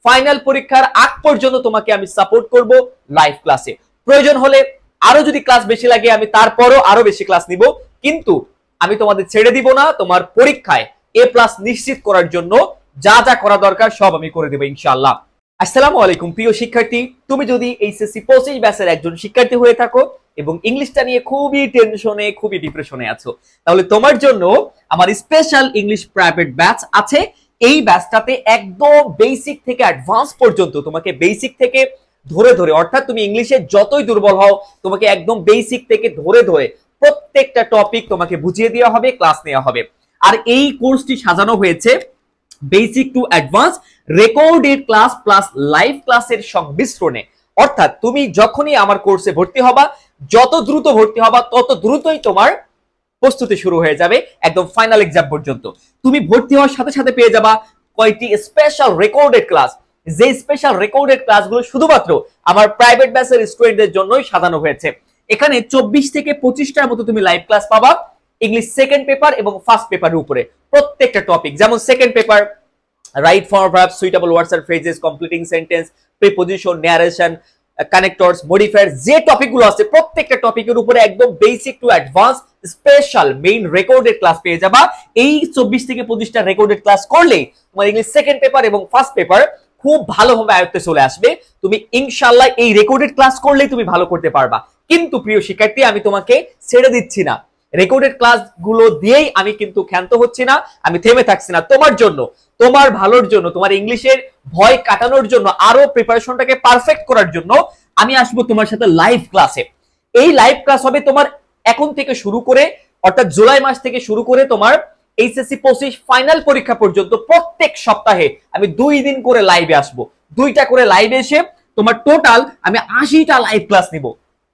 Final পরীক্ষার আগ পর্যন্ত তোমাকে আমি সাপোর্ট করব লাইভ ক্লাসে। প্রয়োজন হলে আরো যদি ক্লাস বেশি লাগে আমি তারপরও আরো বেশি ক্লাস নিব, কিন্তু আমি তোমাদের ছেড়ে দিব না। তোমার পরীক্ষায় A+ নিশ্চিত করার জন্য যা যা করা দরকার সব আমি করে দেব ইনশাআল্লাহ। আসসালামু আলাইকুম প্রিয় শিক্ষার্থী, তুমি যদি এইচএসসি 25 ব্যাচের একজন শিক্ষার্থী হয়ে থাকো এবং ইংলিশটা নিয়ে খুবই টেনশনে, খুবই ডিপ্রেশনে আছো, তাহলে তোমার জন্য আমার স্পেশাল ইংলিশ প্রাইভেট ব্যাচ আছে। এই ব্যাচটাতে একদম বেসিক থেকে অ্যাডভান্স পর্যন্ত তোমাকে বেসিক থেকে ধরে ধরে, অর্থাৎ তুমি ইংলিশে যতই দুর্বল হও তোমাকে একদম বেসিক থেকে ধরে ধরে প্রত্যেকটা টপিক তোমাকে বুঝিয়ে দেওয়া হবে, ক্লাস নেওয়া হবে। আর এই কোর্সটি সাজানো হয়েছে basic to advance recorded class plus live ক্লাসের সংমিশ্রণে। অর্থাৎ তুমি যখনই আমার কোর্সে ভর্তি হবা, যত দ্রুত ভর্তি হবা তত দ্রুতই তোমার প্রস্তুতি শুরু হয়ে যাবে একদম ফাইনাল এক্সাম পর্যন্ত। তুমি ভর্তি হওয়ার সাথে সাথে পেয়ে যাবা কয়েকটি স্পেশাল রেকর্ডেড ক্লাস, যে স্পেশাল রেকর্ডেড ক্লাসগুলো শুধুমাত্র আমার প্রাইভেট ব্যাচের স্টুডেন্টদের জন্যই সাজানো হয়েছে। এখানে 24 থেকে 25টার মতো তুমি লাইভ ক্লাস পাবা ইংলিশ সেকেন্ড পেপার এবং ফার্স্ট পেপারের উপরে প্রত্যেকটা টপিক, যেমন second paper right form verb, suitable words and phrases, completing sentence, preposition, narration, connectors, modifier, যে টপিকগুলো আছে প্রত্যেকটা টপিকের উপরে একদম basic to advance special main recorded class পেয়ে যাবা। এই 24 থেকে 25টা রেকর্ডেড ক্লাস করলে তোমার ইংলিশ সেকেন্ড পেপার এবং ফার্স্ট পেপার খুব ভালোভাবে আয়ত্তে চলে আসবে। তুমি ইনশাআল্লাহ এই রেকর্ডেড ক্লাস করলেই তুমি ভালো করতে পারবা। কিন্তু প্রিয় শিক্ষার্থী, আমি তোমাকে ছেড়ে দিচ্ছি না, রেকর্ডেড ক্লাসগুলো দিয়েই আমি কিন্তু ক্ষান্ত হচ্ছি না, আমি থেমে থাকছি না। তোমার জন্য, তোমার ভালোর জন্য, তোমার ইংলিশের ভয় কাটানোর জন্য, আরো প্রিপারেশনটাকে পারফেক্ট করার জন্য আমি আসবো তোমার সাথে লাইভ ক্লাসে। এই লাইভ ক্লাস হবে তোমার এখন থেকে শুরু করে, অর্থাৎ জুলাই মাস থেকে শুরু করে তোমার এইচএসসি 25 ফাইনাল পরীক্ষা পর্যন্ত প্রত্যেক সপ্তাহে আমি 2 দিন করে লাইভে আসবো। 2টা করে লাইভে এসে তোমার টোটাল আমি 80টা লাইভ ক্লাস নিব।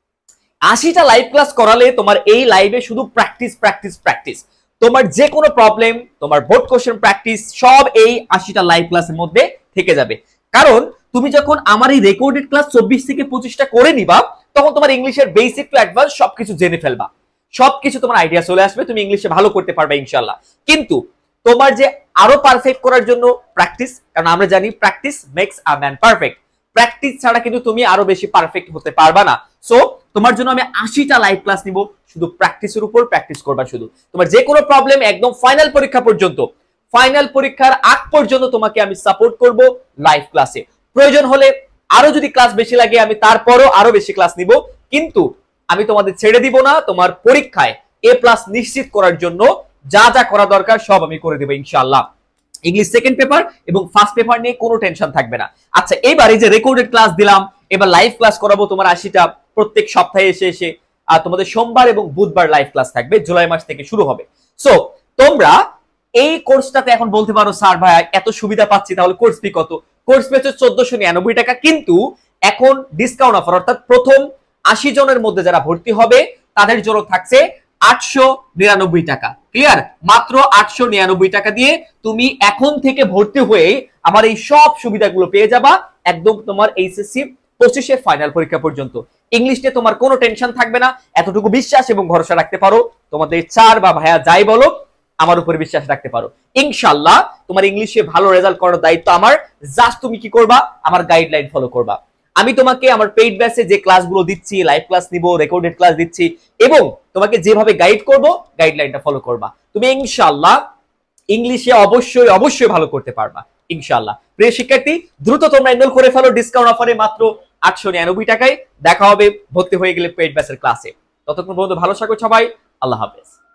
80টা লাইভ ক্লাস করালে তোমার এই লাইভে শুধু প্র্যাকটিস প্র্যাকটিস প্র্যাকটিস, তোমার যে কোনো প্রবলেম, তোমার বোর্ড কোশ্চেন প্র্যাকটিস সব এই 80টা লাইভ ক্লাসের মধ্যে থেকে যাবে। কারণ তুমি যখন আমার এই রেকর্ডেড ক্লাস 24 থেকে 25টা করে নিবা, তখন তোমার ইংলিশের বেসিক টু অ্যাডভান্স সবকিছু জেনে ফেলবা, সবকিছু তোমার আইডিয়া চলে আসবে, তুমি ইংলিশে ভালো করতে পারবে ইনশাআল্লাহ। কিন্তু তোমার যে আরো পারফেক্ট করার জন্য প্র্যাকটিস, কারণ আমরা জানি practice makes a man perfect, practice ছাড়া কিন্তু তুমি আরো বেশি পারফেক্ট হতে পারবা না। সো তোমার জন্য আমি 80টা লাইভ ক্লাস নিব, শুধু প্র্যাকটিসের উপর প্র্যাকটিস করবা। শুধু তোমার যে কোনো প্রবলেম একদম ফাইনাল পরীক্ষা পর্যন্ত, ফাইনাল পরীক্ষার আগ পর্যন্ত তোমাকে আমি সাপোর্ট করব লাইভ ক্লাসে। প্রয়োজন হলে আরো যদি ক্লাস বেশি লাগে আমি তারপরও আরো বেশি ক্লাস নিব, কিন্তু আমি তোমাদের ছেড়ে দিব না। তোমার পরীক্ষায় A+ নিশ্চিত করার জন্য যা যা করা দরকার সব আমি করে দেব ইনশাআল্লাহ। ইংলিশ সেকেন্ড পেপার এবং ফার্স্ট পেপার নিয়ে কোনো টেনশন থাকবে না। আচ্ছা, এবার এই যে রেকর্ডেড ক্লাস দিলাম, এবার লাইভ ক্লাস করাবো তোমার 80টা প্রত্যেক সপ্তাহে এসে এসে। আর তোমাদের সোমবার এবং বুধবার লাইভ ক্লাস থাকবে, জুলাই মাস থেকে শুরু হবে। সো তোমরা এই কোর্সটাতে এখন বলতে পারো স্যার ভাই এত সুবিধা পাচ্ছি, তাহলে কোর্স ফি কত? কোর্স ফি হচ্ছে 1499 টাকা, কিন্তু এখন ডিসকাউন্ট অফার, অর্থাৎ প্রথম 80 জনের মধ্যে যারা ভর্তি হবে তাদের জন্য থাকছে 899 টাকা। ক্লিয়ার? মাত্র 899 টাকা দিয়ে তুমি এখন থেকে ভর্তি হয়ে আমার এই সব সুবিধাগুলো পেয়ে যাবা একদম তোমার এইচএসসি 25 এর ফাইনাল পরীক্ষা পর্যন্ত। ইংলিশ নিয়ে তোমার কোনো টেনশন থাকবে না, এতটুকু বিশ্বাস এবং ভরসা রাখতে পারো। তোমাদের স্যার বা ভাইয়া যাই বলো, আমার উপরে বিশ্বাস রাখতে পারো। ইনশাআল্লাহ তোমার ইংলিশে ভালো রেজাল্ট করার দায়িত্ব আমার। জাস্ট তুমি কি করবা? আমার গাইডলাইন ফলো করবা। আমি তোমাকে আমার পেইড ব্যাচে যে ক্লাসগুলো দিচ্ছি, লাইভ ক্লাস নিব, রেকর্ডেড ক্লাস দিচ্ছি এবং তোমাকে যেভাবে গাইড করব, গাইডলাইনটা ফলো করবা। তুমি ইনশাআল্লাহ ইংলিশে অবশ্যই অবশ্যই ভালো করতে পারবা ইনশাআল্লাহ। প্রিয় শিক্ষার্থী, দ্রুত তোমরা এনরোল করে ফেলো ডিসকাউন্ট অফারে মাত্র 899 টাকায়। দেখা হবে ভর্তি হয়ে গেলে পেইড ব্যাচের ক্লাসে। ততক্ষণ পর্যন্ত ভালো থাকো সবাই। আল্লাহ হাফেজ।